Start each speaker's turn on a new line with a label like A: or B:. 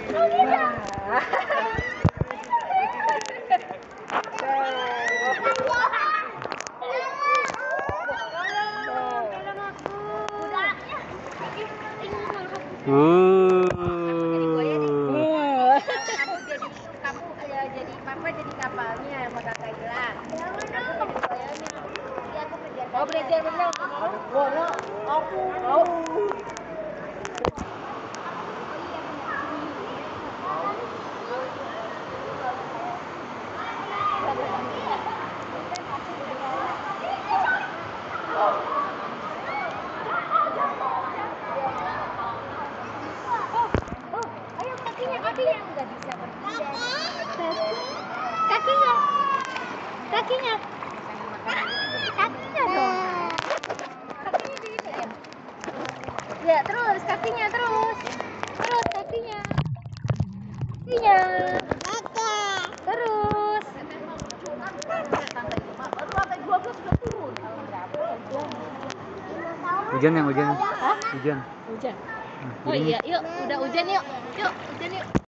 A: Jadi papa jadi kapalnya sama kakak Ila. Aku jadi buayanya. Jadi aku kejar. Oh belajar berenang. Aku. Ayo kakinya nggak bisa berdiri. Kakinya dong. Kakinya diisin. Ya terus kakinya terus kakinya. Terus.
B: Hujan yang hujan.
A: Hah?
B: Hujan.
A: Hujan. Oh iya, yuk udah hujan yuk. Yuk hujan yuk.